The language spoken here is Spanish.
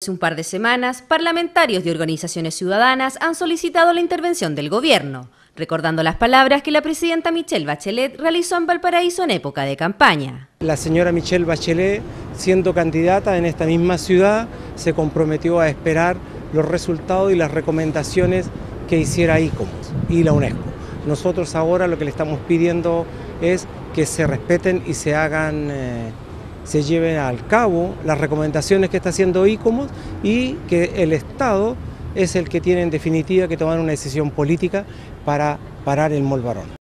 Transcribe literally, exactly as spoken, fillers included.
Hace un par de semanas, parlamentarios de organizaciones ciudadanas han solicitado la intervención del gobierno, recordando las palabras que la presidenta Michelle Bachelet realizó en Valparaíso en época de campaña. La señora Michelle Bachelet, siendo candidata en esta misma ciudad, se comprometió a esperar los resultados y las recomendaciones que hiciera ICOMOS y la UNESCO. Nosotros ahora lo que le estamos pidiendo es que se respeten y se hagan, eh, se lleven al cabo las recomendaciones que está haciendo ICOMOS y que el Estado es el que tiene en definitiva que tomar una decisión política para parar el Mall Barón.